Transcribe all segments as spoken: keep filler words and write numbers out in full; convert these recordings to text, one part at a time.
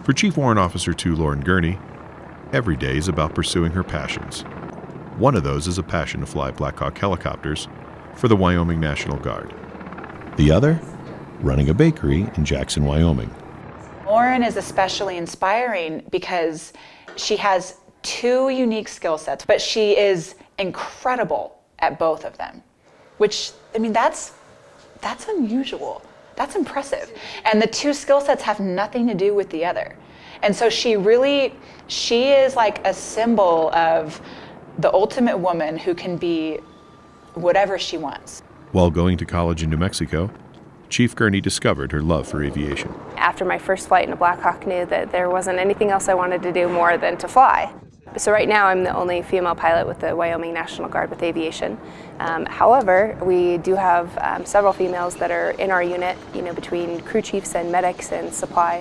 For Chief Warrant Officer two Lauren Gurney, every day is about pursuing her passions. One of those is a passion to fly Black Hawk helicopters for the Wyoming National Guard. The other, running a bakery in Jackson, Wyoming. Lauren is especially inspiring because she has two unique skill sets, but she is incredible at both of them, which, I mean, that's, that's unusual. That's impressive. And the two skill sets have nothing to do with the other. And so she really, she is like a symbol of the ultimate woman who can be whatever she wants. While going to college in New Mexico, Chief Gurney discovered her love for aviation. After my first flight in a Black Hawk, knew that there wasn't anything else I wanted to do more than to fly. So right now I'm the only female pilot with the Wyoming National Guard with aviation. Um, however, we do have um, several females that are in our unit, you know, between crew chiefs and medics and supply.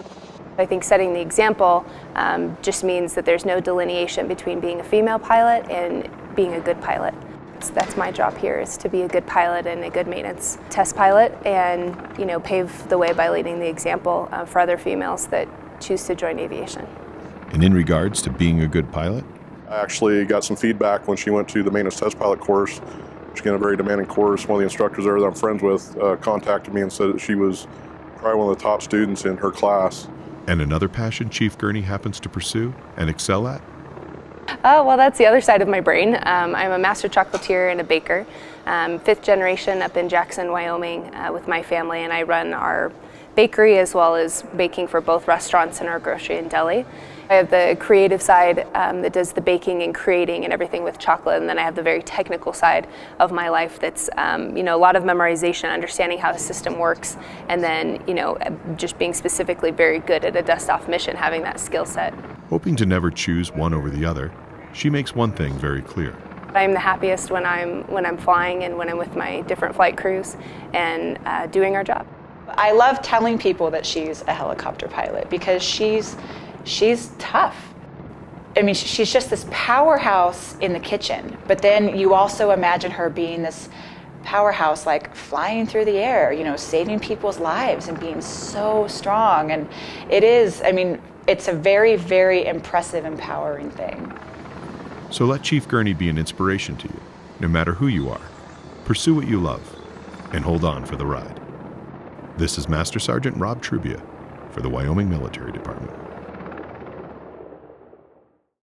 I think setting the example um, just means that there's no delineation between being a female pilot and being a good pilot. So that's my job here, is to be a good pilot and a good maintenance test pilot, and you know, pave the way by leading the example uh, for other females that choose to join aviation. And in regards to being a good pilot? I actually got some feedback when she went to the maintenance test pilot course, which again, a very demanding course. One of the instructors there that I'm friends with uh, contacted me and said that she was probably one of the top students in her class. And another passion Chief Gurney happens to pursue and excel at? Oh, well, that's the other side of my brain. Um, I'm a master chocolatier and a baker, um, fifth generation up in Jackson, Wyoming uh, with my family, and I run our bakery as well as baking for both restaurants and our grocery and deli. I have the creative side um, that does the baking and creating and everything with chocolate, and then I have the very technical side of my life that's um, you know, a lot of memorization, understanding how the system works, and then you know, just being specifically very good at a dust-off mission, having that skill set. Hoping to never choose one over the other, she makes one thing very clear. I'm the happiest when I'm, when I'm flying and when I'm with my different flight crews and uh, doing our job. I love telling people that she's a helicopter pilot because she's, she's tough. I mean, she's just this powerhouse in the kitchen, but then you also imagine her being this powerhouse, like flying through the air, you know, saving people's lives and being so strong. And it is, I mean, it's a very, very impressive, empowering thing. So let Chief Gurney be an inspiration to you, no matter who you are. Pursue what you love, and hold on for the ride. This is Master Sergeant Rob Trubia for the Wyoming Military Department.